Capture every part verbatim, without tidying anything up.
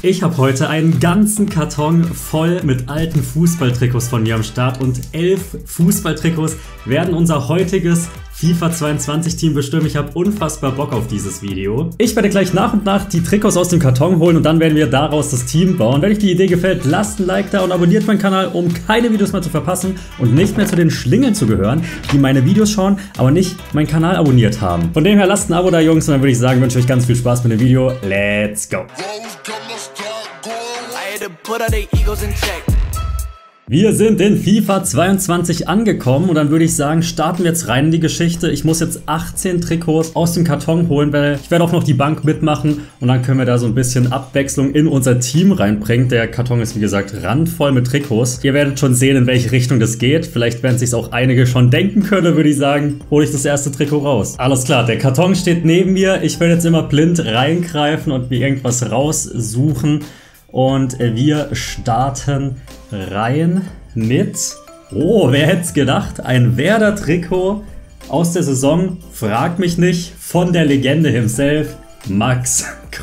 Ich habe heute einen ganzen Karton voll mit alten Fußballtrikots von mir am Start und elf Fußballtrikots werden unser heutiges FIFA zweiundzwanzig Team bestimmen. Ich habe unfassbar Bock auf dieses Video. Ich werde gleich nach und nach die Trikots aus dem Karton holen und dann werden wir daraus das Team bauen. Wenn euch die Idee gefällt, lasst ein Like da und abonniert meinen Kanal, um keine Videos mehr zu verpassen und nicht mehr zu den Schlingeln zu gehören, die meine Videos schauen, aber nicht meinen Kanal abonniert haben. Von dem her lasst ein Abo da, Jungs, und dann würde ich sagen, wünsche euch ganz viel Spaß mit dem Video. Let's go! Wir sind in FIFA zweiundzwanzig angekommen und dann würde ich sagen, starten wir jetzt rein in die Geschichte. Ich muss jetzt achtzehn Trikots aus dem Karton holen, weil ich werde auch noch die Bank mitmachen und dann können wir da so ein bisschen Abwechslung in unser Team reinbringen. Der Karton ist wie gesagt randvoll mit Trikots. Ihr werdet schon sehen, in welche Richtung das geht. Vielleicht werden sich auch einige schon denken können, würde ich sagen. Hole ich das erste Trikot raus. Alles klar, der Karton steht neben mir. Ich werde jetzt immer blind reingreifen und mir irgendwas raussuchen. Und wir starten rein mit, oh, wer hätte es gedacht, ein Werder-Trikot aus der Saison, frag mich nicht, von der Legende himself, Max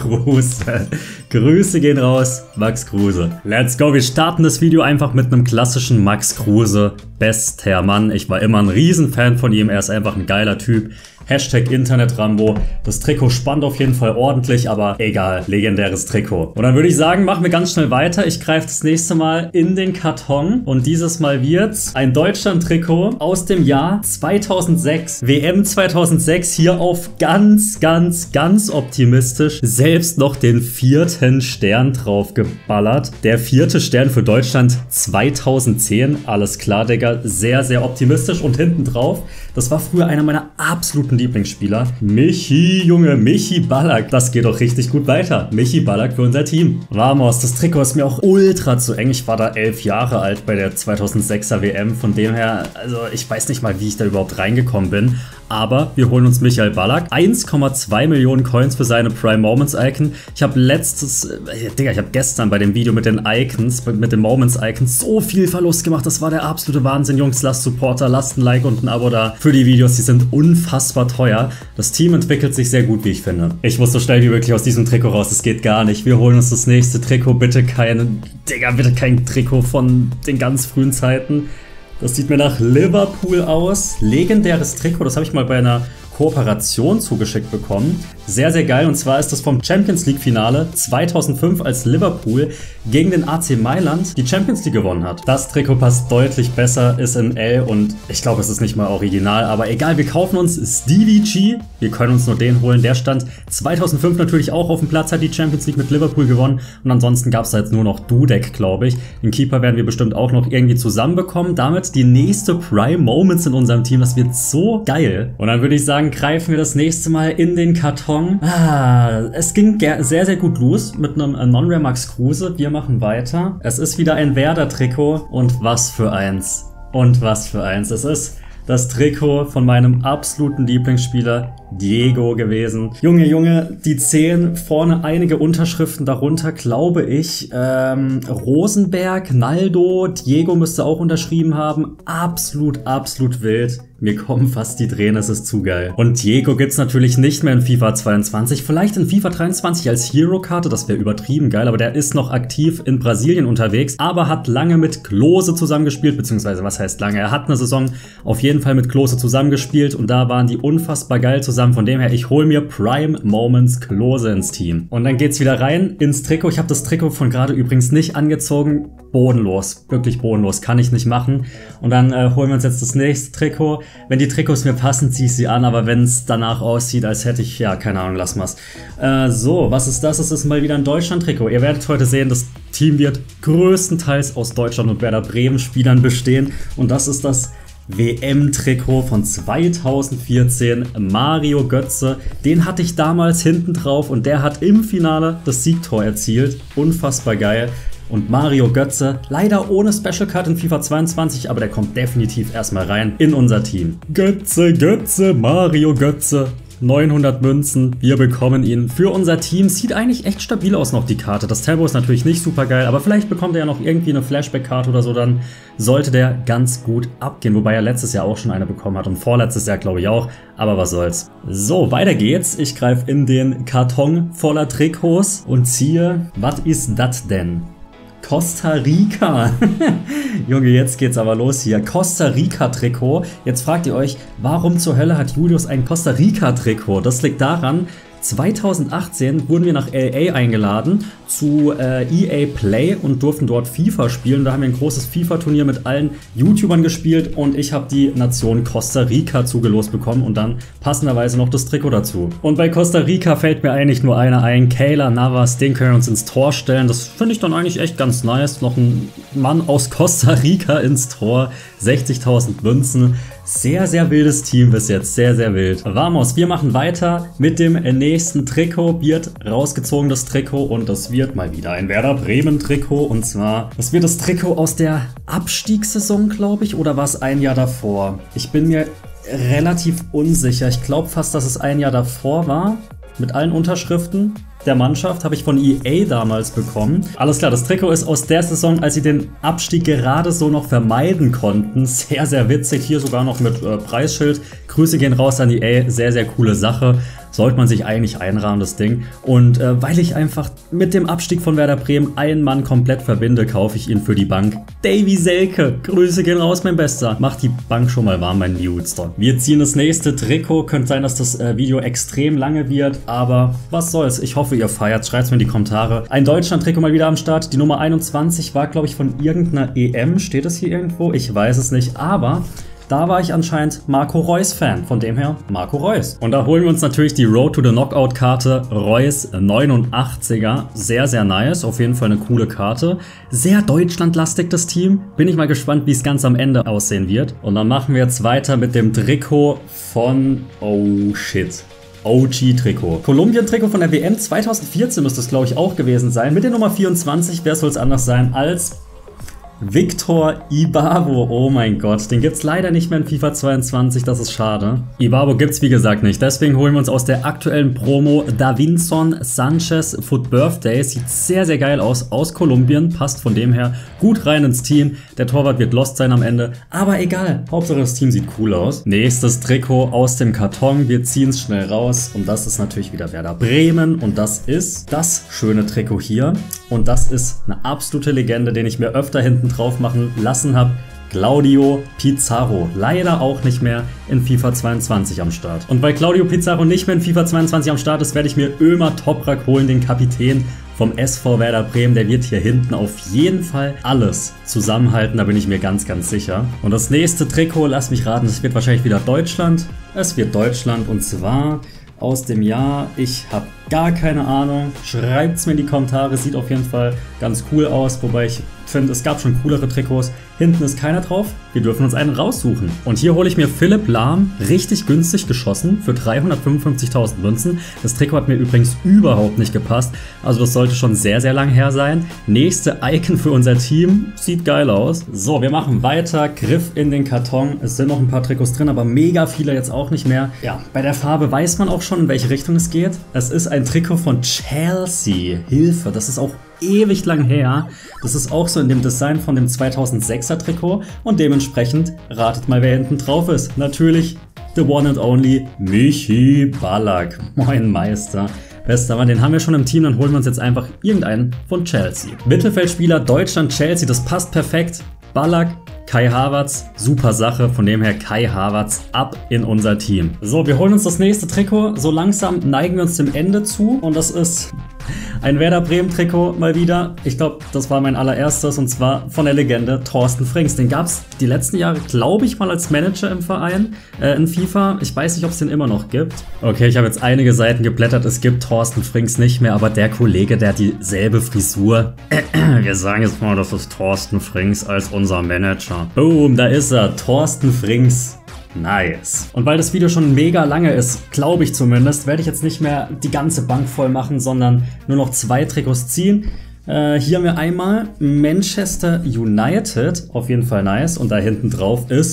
Kruse. Grüße gehen raus, Max Kruse. Let's go, wir starten das Video einfach mit einem klassischen Max Kruse. Bester Mann, ich war immer ein Riesenfan von ihm, er ist einfach ein geiler Typ. Hashtag Internet-Rambo. Das Trikot spannt auf jeden Fall ordentlich, aber egal, legendäres Trikot. Und dann würde ich sagen, machen wir ganz schnell weiter. Ich greife das nächste Mal in den Karton und dieses Mal wird's ein Deutschland-Trikot aus dem Jahr zweitausendsechs. W M zweitausendsechs, hier auf ganz, ganz, ganz optimistisch selbst noch den vierten Stern drauf geballert. Der vierte Stern für Deutschland zweitausendzehn. Alles klar, Digga. Sehr, sehr optimistisch. Und hinten drauf, das war früher einer meiner absoluten Lieblingsspieler. Michi, Junge, Michi Ballack. Das geht doch richtig gut weiter. Michi Ballack für unser Team. Vamos, das Trikot ist mir auch ultra zu eng. Ich war da elf Jahre alt bei der zweitausendsechser W M. Von dem her, also ich weiß nicht mal, wie ich da überhaupt reingekommen bin. Aber wir holen uns Michael Ballack. eins Komma zwei Millionen Coins für seine Prime Moments Icon. Ich habe letztes, äh, Digga, ich habe gestern bei dem Video mit den Icons, mit den Moments Icons so viel Verlust gemacht. Das war der absolute Wahnsinn, Jungs. Lasst Supporter, lasst ein Like und ein Abo da für die Videos. Die sind unfassbar teuer. Das Team entwickelt sich sehr gut, wie ich finde. Ich muss so schnell wie möglich aus diesem Trikot raus. Das geht gar nicht. Wir holen uns das nächste Trikot. Bitte kein, Digga, bitte kein Trikot von den ganz frühen Zeiten. Das sieht mir nach Liverpool aus. Legendäres Trikot, das habe ich mal bei einer Kooperation zugeschickt bekommen. Sehr, sehr geil. Und zwar ist das vom Champions League Finale zweitausendfünf, als Liverpool gegen den A C Mailand die Champions League gewonnen hat. Das Trikot passt deutlich besser, ist in L und ich glaube, es ist nicht mal original. Aber egal, wir kaufen uns Stevie G. Wir können uns nur den holen. Der stand zweitausendfünf natürlich auch auf dem Platz, hat die Champions League mit Liverpool gewonnen. Und ansonsten gab es da jetzt nur noch Dudek, glaube ich. Den Keeper werden wir bestimmt auch noch irgendwie zusammenbekommen. Damit die nächste Prime Moments in unserem Team. Das wird so geil. Und dann würde ich sagen, greifen wir das nächste Mal in den Karton. Ah, es ging sehr, sehr gut los mit einem Non-Rare Max Kruse. Wir machen weiter. Es ist wieder ein Werder-Trikot. Und was für eins. Und was für eins. Es ist das Trikot von meinem absoluten Lieblingsspieler Diego gewesen. Junge, Junge, die zehn vorne einige Unterschriften darunter, glaube ich. Ähm, Rosenberg, Naldo, Diego müsste auch unterschrieben haben. Absolut, absolut wild. Mir kommen fast die Tränen, es ist zu geil. Und Diego gibt's natürlich nicht mehr in FIFA zweiundzwanzig. Vielleicht in FIFA dreiundzwanzig als Hero-Karte, das wäre übertrieben geil. Aber der ist noch aktiv in Brasilien unterwegs. Aber hat lange mit Klose zusammengespielt. Beziehungsweise, was heißt lange? Er hat eine Saison auf jeden Fall mit Klose zusammengespielt. Und da waren die unfassbar geil zusammen. Von dem her, ich hole mir Prime Moments Klose ins Team. Und dann geht's wieder rein ins Trikot. Ich habe das Trikot von gerade übrigens nicht angezogen. Bodenlos. Wirklich bodenlos. Kann ich nicht machen. Und dann äh, holen wir uns jetzt das nächste Trikot. Wenn die Trikots mir passen, ziehe ich sie an, aber wenn es danach aussieht, als hätte ich, ja, keine Ahnung, lass mal's. Äh, so, was ist das? Es ist mal wieder ein Deutschland-Trikot. Ihr werdet heute sehen, das Team wird größtenteils aus Deutschland und Werder Bremen-Spielern bestehen. Und das ist das W M-Trikot von zweitausendvierzehn, Mario Götze. Den hatte ich damals hinten drauf und der hat im Finale das Siegtor erzielt. Unfassbar geil. Und Mario Götze, leider ohne Special Card in FIFA zweiundzwanzig, aber der kommt definitiv erstmal rein in unser Team. Götze, Götze, Mario Götze. neunhundert Münzen. Wir bekommen ihn für unser Team. Sieht eigentlich echt stabil aus noch, die Karte. Das Tempo ist natürlich nicht super geil, aber vielleicht bekommt er ja noch irgendwie eine Flashback-Karte oder so, dann sollte der ganz gut abgehen. Wobei er letztes Jahr auch schon eine bekommen hat und vorletztes Jahr glaube ich auch, aber was soll's. So, weiter geht's. Ich greife in den Karton voller Trikots und ziehe, was ist das denn? Costa Rica. Junge, jetzt geht's aber los hier. Costa Rica Trikot. Jetzt fragt ihr euch, warum zur Hölle hat Julius ein Costa Rica Trikot? Das liegt daran, zweitausendachtzehn wurden wir nach L A eingeladen zu äh, E A Play und durften dort FIFA spielen. Da haben wir ein großes FIFA-Turnier mit allen YouTubern gespielt und ich habe die Nation Costa Rica zugelost bekommen und dann passenderweise noch das Trikot dazu. Und bei Costa Rica fällt mir eigentlich nur einer ein, Keylor Navas, den können wir uns ins Tor stellen. Das finde ich dann eigentlich echt ganz nice. Noch ein Mann aus Costa Rica ins Tor, sechzigtausend Münzen. Sehr, sehr wildes Team bis jetzt, sehr, sehr wild. Vamos, wir machen weiter mit dem nächsten Trikot. Wird rausgezogen das Trikot und das wird mal wieder ein Werder Bremen Trikot. Und zwar, das wird das Trikot aus der Abstiegssaison, glaube ich, oder war es ein Jahr davor? Ich bin mir relativ unsicher. Ich glaube fast, dass es ein Jahr davor war. Mit allen Unterschriften der Mannschaft habe ich von E A damals bekommen. Alles klar, das Trikot ist aus der Saison, als sie den Abstieg gerade so noch vermeiden konnten. Sehr, sehr witzig. Hier sogar noch mit äh, Preisschild. Grüße gehen raus an E A. Sehr, sehr coole Sache. Sollte man sich eigentlich einrahmen, das Ding. Und äh, weil ich einfach mit dem Abstieg von Werder Bremen einen Mann komplett verbinde, kaufe ich ihn für die Bank. Davy Selke, Grüße gehen raus, mein Bester. Macht die Bank schon mal warm, mein Newstor. Wir ziehen das nächste Trikot. Könnte sein, dass das äh, Video extrem lange wird, aber was soll's. Ich hoffe, ihr feiert. Schreibt's mir in die Kommentare. Ein Deutschland-Trikot mal wieder am Start. Die Nummer einundzwanzig war, glaube ich, von irgendeiner E M. Steht es hier irgendwo? Ich weiß es nicht, aber da war ich anscheinend Marco Reus Fan, von dem her Marco Reus. Und da holen wir uns natürlich die Road to the Knockout Karte Reus neunundachtziger. Sehr, sehr nice, auf jeden Fall eine coole Karte. Sehr deutschlandlastig das Team. Bin ich mal gespannt, wie es ganz am Ende aussehen wird. Und dann machen wir jetzt weiter mit dem Trikot von, oh shit, O G-Trikot. Kolumbien-Trikot von der W M zweitausendvierzehn müsste es, glaube ich, auch gewesen sein. Mit der Nummer vierundzwanzig, wer soll es anders sein als Victor Ibarbo, oh mein Gott, den gibt's leider nicht mehr in FIFA zweiundzwanzig, das ist schade. Ibarbo gibt's wie gesagt nicht, deswegen holen wir uns aus der aktuellen Promo Davinson Sanchez Foot Birthday. Sieht sehr, sehr geil aus, aus Kolumbien, passt von dem her gut rein ins Team. Der Torwart wird lost sein am Ende, aber egal, Hauptsache das Team sieht cool aus. Nächstes Trikot aus dem Karton, wir ziehen es schnell raus und das ist natürlich wieder Werder Bremen und das ist das schöne Trikot hier und das ist eine absolute Legende, den ich mir öfter hinten drauf machen lassen habe. Claudio Pizarro, leider auch nicht mehr in FIFA zweiundzwanzig am Start. Und weil Claudio Pizarro nicht mehr in FIFA zweiundzwanzig am Start ist, werde ich mir Ömer Toprak holen, den Kapitän vom S V Werder Bremen. Der wird hier hinten auf jeden Fall alles zusammenhalten, da bin ich mir ganz, ganz sicher. Und das nächste Trikot, lass mich raten, das wird wahrscheinlich wieder Deutschland. Es wird Deutschland und zwar aus dem Jahr, ich habe gar keine Ahnung, schreibt es mir in die Kommentare, sieht auf jeden Fall ganz cool aus, wobei ich finde, es gab schon coolere Trikots. Hinten ist keiner drauf, wir dürfen uns einen raussuchen. Und hier hole ich mir Philipp Lahm, richtig günstig geschossen, für dreihundertfünfundfünfzigtausend Münzen. Das Trikot hat mir übrigens überhaupt nicht gepasst, also das sollte schon sehr, sehr lang her sein. Nächste Icon für unser Team, sieht geil aus. So, wir machen weiter, Griff in den Karton. Es sind noch ein paar Trikots drin, aber mega viele jetzt auch nicht mehr. Ja, bei der Farbe weiß man auch schon, in welche Richtung es geht. Es ist ein Trikot von Chelsea. Hilfe, das ist auch ewig lang her. Das ist auch so in dem Design von dem zweitausendsechser Trikot und dementsprechend ratet mal, wer hinten drauf ist. Natürlich the one and only Michi Ballack. Mein Meister. Bester Mann, den haben wir schon im Team, dann holen wir uns jetzt einfach irgendeinen von Chelsea. Mittelfeldspieler Deutschland-Chelsea, das passt perfekt. Ballack, Kai Havertz, super Sache, von dem her Kai Havertz ab in unser Team. So, wir holen uns das nächste Trikot, so langsam neigen wir uns dem Ende zu und das ist ein Werder Bremen Trikot mal wieder. Ich glaube, das war mein allererstes und zwar von der Legende Thorsten Frings. Den gab es die letzten Jahre, glaube ich, mal als Manager im Verein, äh, in FIFA. Ich weiß nicht, ob es den immer noch gibt. Okay, ich habe jetzt einige Seiten geblättert. Es gibt Thorsten Frings nicht mehr, aber der Kollege, der hat dieselbe Frisur. Wir sagen jetzt mal, das ist Thorsten Frings als unser Manager. Boom, da ist er. Thorsten Frings. Nice. Und weil das Video schon mega lange ist, glaube ich zumindest, werde ich jetzt nicht mehr die ganze Bank voll machen, sondern nur noch zwei Trikots ziehen. Äh, hier haben wir einmal Manchester United, auf jeden Fall nice. Und da hinten drauf ist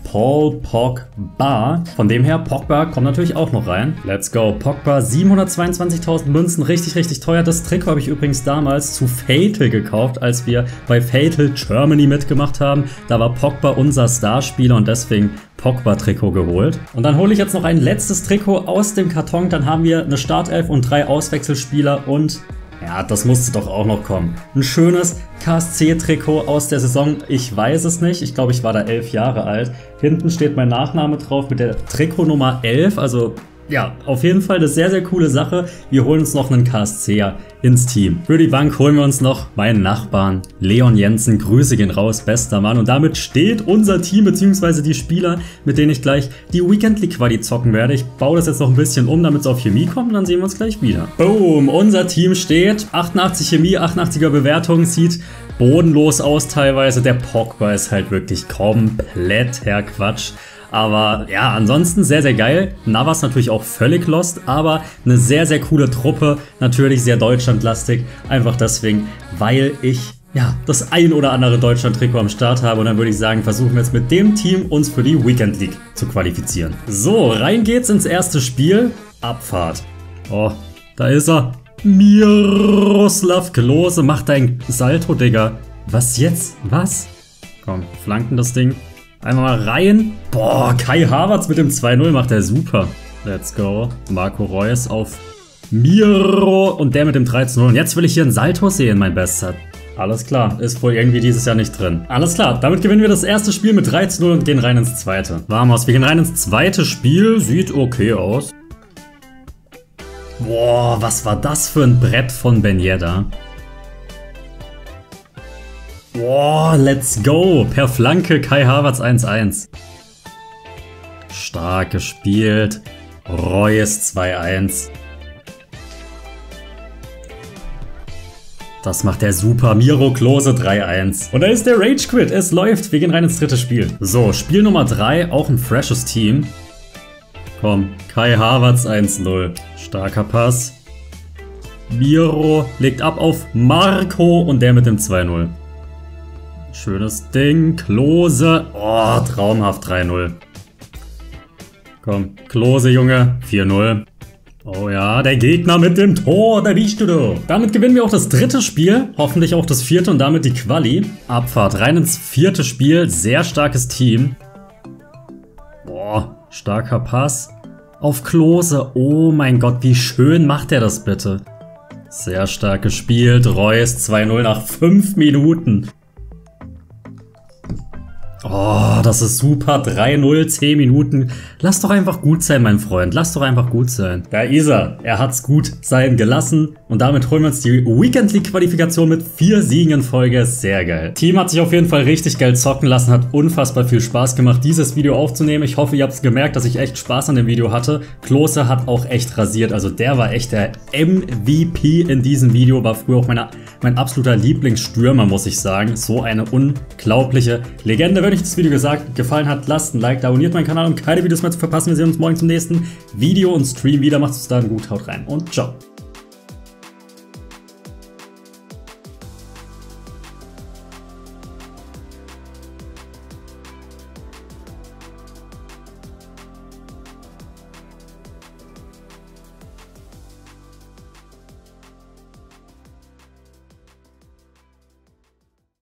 Paul Pogba. Von dem her, Pogba kommt natürlich auch noch rein. Let's go. Pogba, siebenhundertzweiundzwanzigtausend Münzen, richtig, richtig teuer. Das Trikot habe ich übrigens damals zu Fatal gekauft, als wir bei Fatal Germany mitgemacht haben. Da war Pogba unser Starspieler und deswegen Pogba-Trikot geholt. Und dann hole ich jetzt noch ein letztes Trikot aus dem Karton. Dann haben wir eine Startelf und drei Auswechselspieler und ja, das musste doch auch noch kommen. Ein schönes K S C-Trikot aus der Saison, ich weiß es nicht. Ich glaube, ich war da elf Jahre alt. Hinten steht mein Nachname drauf mit der Trikotnummer elf, also ja, auf jeden Fall eine sehr, sehr coole Sache. Wir holen uns noch einen K S C'er ins Team. Für die Bank holen wir uns noch meinen Nachbarn Leon Jensen. Grüße gehen raus, bester Mann. Und damit steht unser Team bzw. die Spieler, mit denen ich gleich die Weekend League Quali zocken werde. Ich baue das jetzt noch ein bisschen um, damit es auf Chemie kommt und dann sehen wir uns gleich wieder. Boom, unser Team steht. achtundachtzig Chemie, achtundachtziger Bewertung, sieht bodenlos aus teilweise. Der Pogba ist halt wirklich komplett Herr Quatsch. Aber ja, ansonsten sehr, sehr geil. Navas natürlich auch völlig lost, aber eine sehr, sehr coole Truppe. Natürlich sehr deutschlandlastig. Einfach deswegen, weil ich ja das ein oder andere Deutschland-Trikot am Start habe. Und dann würde ich sagen, versuchen wir jetzt mit dem Team uns für die Weekend League zu qualifizieren. So, rein geht's ins erste Spiel. Abfahrt. Oh, da ist er. Miroslav Klose macht ein Salto, Digga. Was jetzt? Was? Komm, flanken das Ding. Einmal mal rein. Boah, Kai Havertz mit dem zwei null macht er super. Let's go. Marco Reus auf Miro und der mit dem drei zu null. Und jetzt will ich hier einen Salto sehen, mein Bester. Alles klar, ist wohl irgendwie dieses Jahr nicht drin. Alles klar, damit gewinnen wir das erste Spiel mit drei zu null und gehen rein ins zweite. Vamos, wir gehen rein ins zweite Spiel. Sieht okay aus. Boah, was war das für ein Brett von Ben Yedder? Boah, let's go. Per Flanke Kai Havertz eins eins. Stark gespielt. Reus zwei eins. Das macht der super. Miro Klose drei eins. Und da ist der Rage Quit. Es läuft. Wir gehen rein ins dritte Spiel. So, Spiel Nummer drei. Auch ein freshes Team. Komm, Kai Havertz eins null. Starker Pass. Miro legt ab auf Marco und der mit dem zwei null. Schönes Ding. Klose. Oh, traumhaft drei null. Komm, Klose, Junge. vier null. Oh ja, der Gegner mit dem Tor. Da liegst du doch. Damit gewinnen wir auch das dritte Spiel. Hoffentlich auch das vierte und damit die Quali. Abfahrt rein ins vierte Spiel. Sehr starkes Team. Boah, starker Pass. Auf Klose. Oh mein Gott, wie schön macht er das bitte. Sehr stark gespielt. Reus zwei null nach fünf Minuten. Oh, das ist super. drei null, zehn Minuten. Lass doch einfach gut sein, mein Freund. Lass doch einfach gut sein. Da ist er. Er hat's gut sein gelassen. Und damit holen wir uns die Weekend League Qualifikation mit vier Siegen in Folge. Sehr geil. Team hat sich auf jeden Fall richtig geil zocken lassen. Hat unfassbar viel Spaß gemacht, dieses Video aufzunehmen. Ich hoffe, ihr habt es gemerkt, dass ich echt Spaß an dem Video hatte. Klose hat auch echt rasiert. Also der war echt der M V P in diesem Video. War früher auch meine, mein absoluter Lieblingsstürmer, muss ich sagen. So eine unglaubliche Legende. Wenn euch das Video gesagt, gefallen hat, lasst ein Like da, abonniert meinen Kanal, um keine Videos mehr zu verpassen. Wir sehen uns morgen zum nächsten Video und Stream wieder. Macht's bis dann gut, haut rein und ciao.